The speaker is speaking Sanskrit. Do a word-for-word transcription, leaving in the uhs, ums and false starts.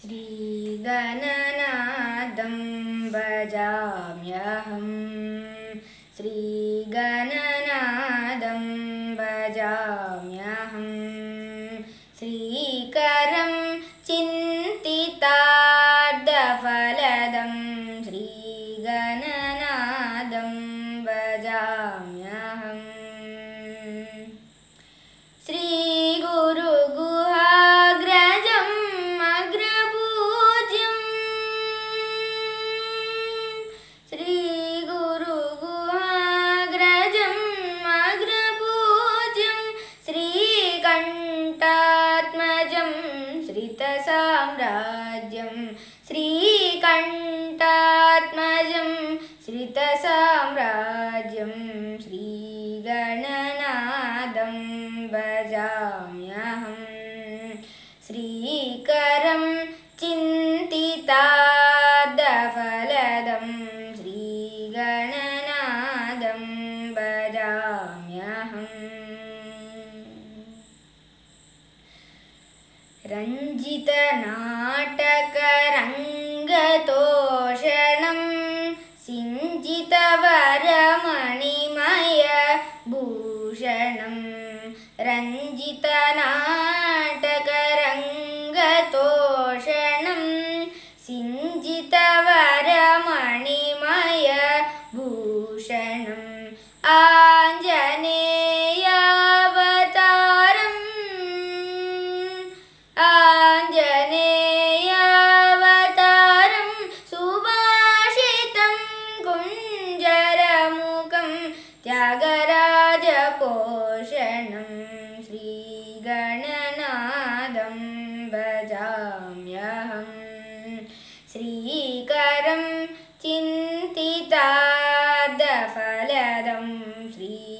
श्रीगणनादं भजाम्यहं श्रीगणनादं भजाम्यहं श्रीकरं चिन्तितार्थफलदं श्रीगणनादं भजाम्यहं श्रीगुरुगुहाग्रजं अग्रपूज्यं श्रीगुरुगुहाग्रजं अग्रपूज्यं श्रीकण्ठात्मजं श्रितसाम्राज्यं श्रीकण्ठात्मजं श्रितसाम्राज्यं श्रीगणनादं भजाम्यहं श्रीकरं चिन्तितार्थफलदं श्रीगणनादं भजाम्यहम् रञ्जितनाटकरङ्गतोषणं सिञ्जितवरमणिमयभूषणं रञ्जितनाटकरङ्गतोषणं सिञ्जितवरमणिमयभूषणम् आञ्जनेयावतारम् आञ्जनेयावतारं सुभाषितं कुञ्जरमुखं त्यागराजपोषणं श्रीगणनादं भजाम्यहं श्रीकरं चिन्तितार्थफलदं श्री